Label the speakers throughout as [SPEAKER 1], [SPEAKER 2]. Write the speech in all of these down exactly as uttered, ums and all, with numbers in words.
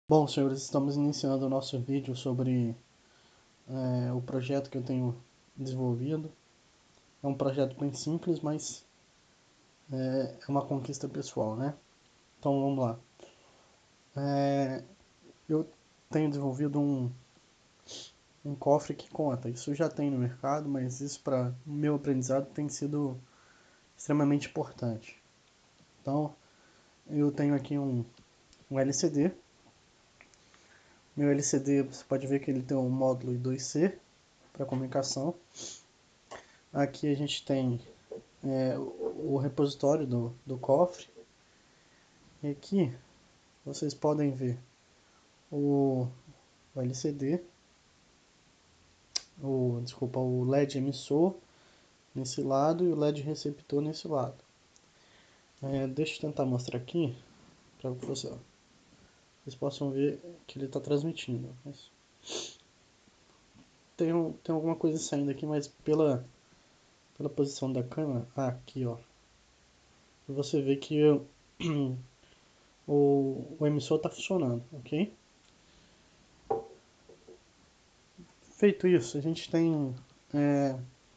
[SPEAKER 1] Bom, senhores, estamos iniciando o nosso vídeo sobre é, o projeto que eu tenho desenvolvido. É um projeto bem simples, mas é, é uma conquista pessoal, né? Então vamos lá. É, eu tenho desenvolvido um, um cofre que conta. Isso já tem no mercado, mas isso para o meu aprendizado tem sido extremamente importante. Então eu tenho aqui um, um L C D. Meu L C D, você pode ver que ele tem um módulo I dois C para comunicação. Aqui a gente tem é, o repositório do, do cofre. E aqui vocês podem ver o, o L C D, o, desculpa, o L E D emissor nesse lado e o L E D receptor nesse lado. É, deixa eu tentar mostrar aqui para que você, vocês possam ver que ele está transmitindo. Mas tem, um, tem alguma coisa saindo aqui, mas pela, pela posição da câmera, ah, aqui ó, você vê que eu, o, o emissor está funcionando, ok? Feito isso, a gente tem é,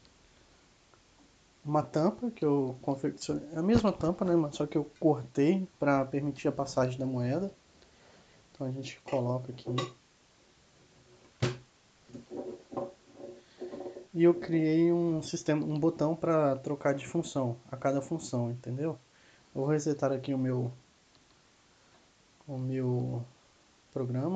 [SPEAKER 1] uma tampa que eu confeccionei, a mesma tampa, né, só que eu cortei para permitir a passagem da moeda. Então a gente coloca aqui. E eu criei um sistema, um botão para trocar de função a cada função, entendeu? Eu vou resetar aqui o meu o meu programa.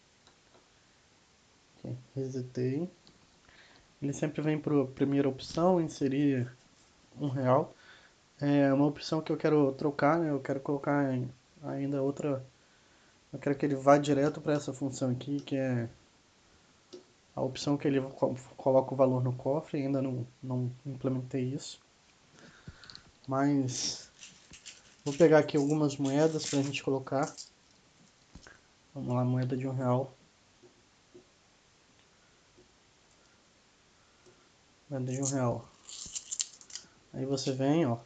[SPEAKER 1] Okay, resetei. Ele sempre vem para a primeira opção, inserir um real. É uma opção que eu quero trocar, né? Eu quero colocar ainda outra. Eu quero que ele vá direto para essa função aqui, que é a opção que ele coloca o valor no cofre. Ainda não, não implementei isso. Mas vou pegar aqui algumas moedas para a gente colocar. Vamos lá, moeda de um real. Moeda de um real. Aí você vem, ó,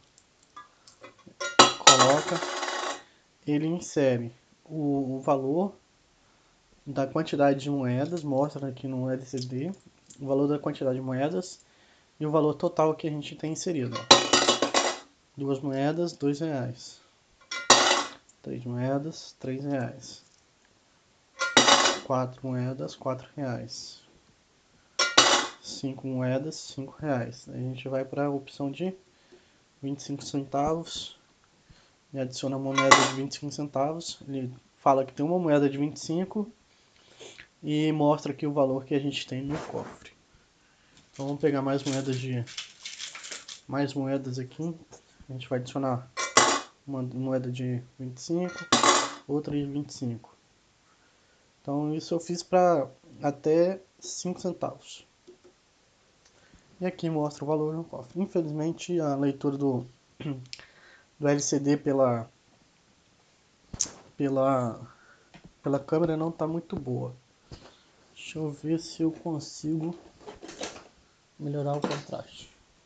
[SPEAKER 1] coloca, ele insere o, o valor da quantidade de moedas, mostra aqui no L C D o valor da quantidade de moedas e o valor total que a gente tem inserido. Ó. Duas moedas, dois reais. Três moedas, três reais. Quatro moedas, quatro reais. Cinco moedas, cinco reais. Aí a gente vai para a opção de vinte e cinco centavos e adiciona uma moeda de vinte e cinco centavos. Ele fala que tem uma moeda de vinte e cinco e mostra aqui o valor que a gente tem no cofre. Então vamos pegar mais moedas de mais moedas aqui. A gente vai adicionar uma moeda de vinte e cinco, outra de vinte e cinco. Então isso eu fiz para até cinco centavos. E aqui mostra o valor no cofre. Infelizmente a leitura do, do L C D pela, pela, pela câmera não está muito boa. Deixa eu ver se eu consigo melhorar o contraste.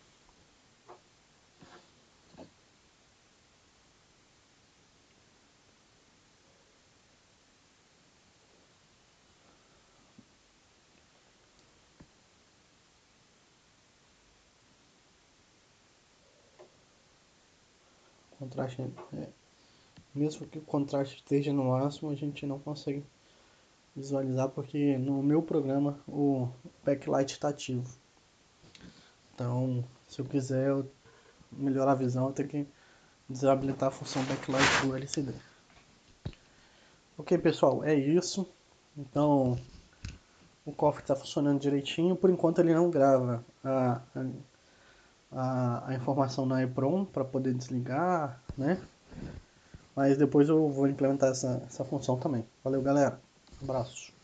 [SPEAKER 1] O contraste é, mesmo que o contraste esteja no máximo, a gente não consegue visualizar porque no meu programa o backlight está ativo. Então, se eu quiser melhorar a visão, eu tenho que desabilitar a função backlight do L C D. Ok, pessoal, é isso. Então, o cofre está funcionando direitinho. Por enquanto, ele não grava a, a, a informação na EEPROM para poder desligar, né? Mas depois eu vou implementar essa, essa função também. Valeu, galera. Um abraço.